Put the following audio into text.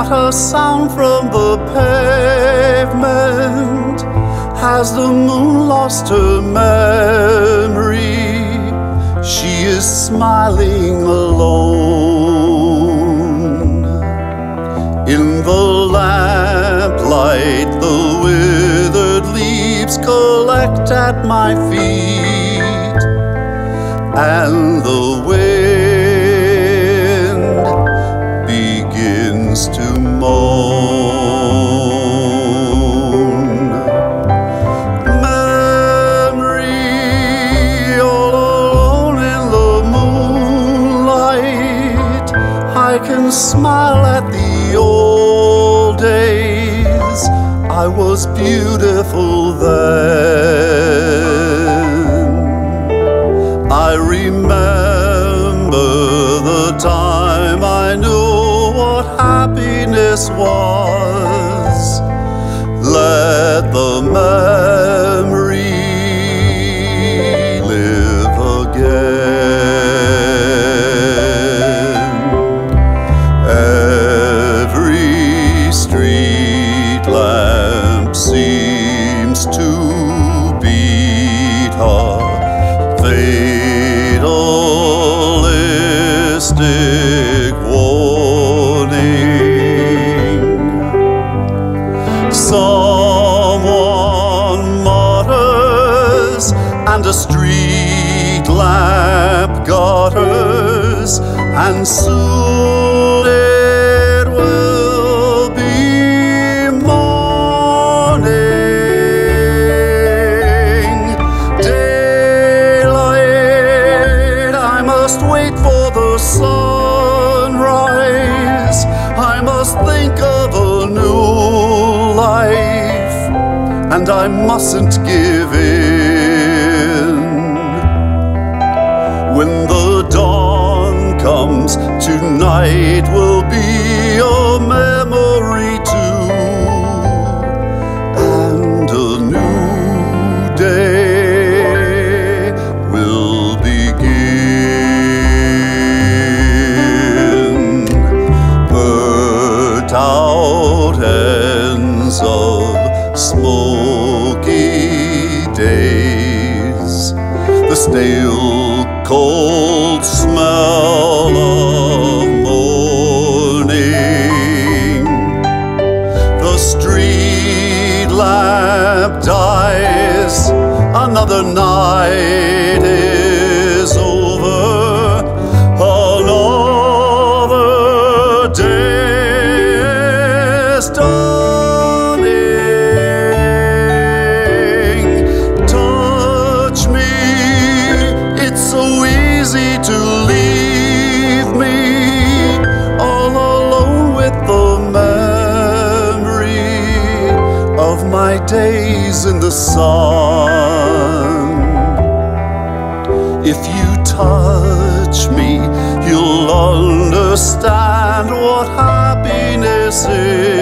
not a sound from the pavement. Has the moon lost her memory? She is smiling alone. In the lamplight, the withered leaves collect at my feet, and the wind begins to moan. Memory, all alone in the moonlight, I can smile at the old days. I was beautiful then. I remember the time I knew what happiness was. Let the memory live again. Every street lamp seems to beat her fatalistic warning. Someone mutters, and a street lamp gutters, and soon it will be morning. Daylight, I must wait for the sunrise. I must think of a new life, and I mustn't give in. When the dawn comes, tonight will be a memory too, and a new day will begin. Burnt out ends of smoky days, the stale cold smell of morning. The street lamp dies, another night is over, another day is dawning. Touch me, it's so easy to leave me all alone with the memory of my days in the sun. If you touch me, you'll understand what happiness is.